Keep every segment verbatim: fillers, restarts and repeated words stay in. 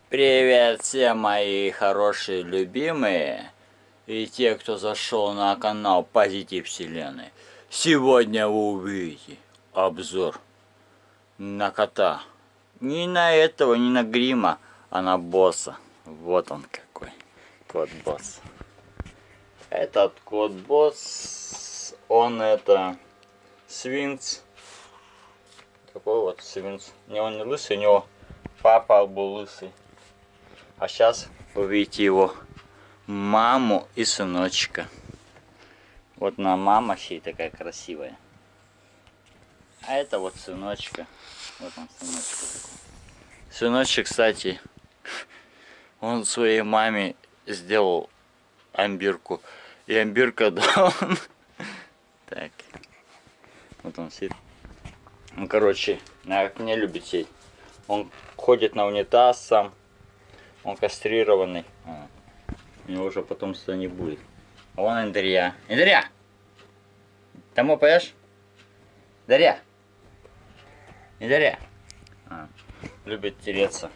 Привет всем мои хорошие любимые и те, кто зашел на канал Позитив Вселенной. Сегодня вы увидите обзор на кота. Не на этого, не на грима, а на босса. Вот он какой, кот-босс. Этот кот-босс, он это свинц. Такой вот свинц. Не, он не лысый, у него папа был лысый. А сейчас вы видите его маму и сыночка. Вот на мама сей такая красивая. А это вот сыночка. Вот он сыночка такой. Сыночек, кстати, он своей маме сделал амбирку. И амбирка дал. Так. Вот он сидит. Ну, короче, наверное, не любит сеть. Он ходит на унитаз сам. Он кастрированный. А, у него уже потом сюда не будет. А вон Андрия. Андрия! Домой поешь? Дарья! Дарья! А, любит тереться.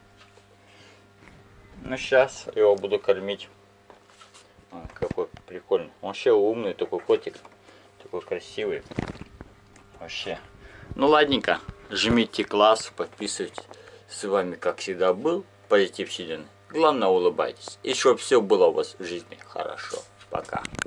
Ну, сейчас его буду кормить. А, какой прикольный. Он вообще умный такой котик. Такой красивый. Вообще. Ну, ладненько. Жмите класс, подписывайтесь. С вами, как всегда, был Позитив Вселенной. Главное, улыбайтесь. И чтобы все было у вас в жизни хорошо. Пока.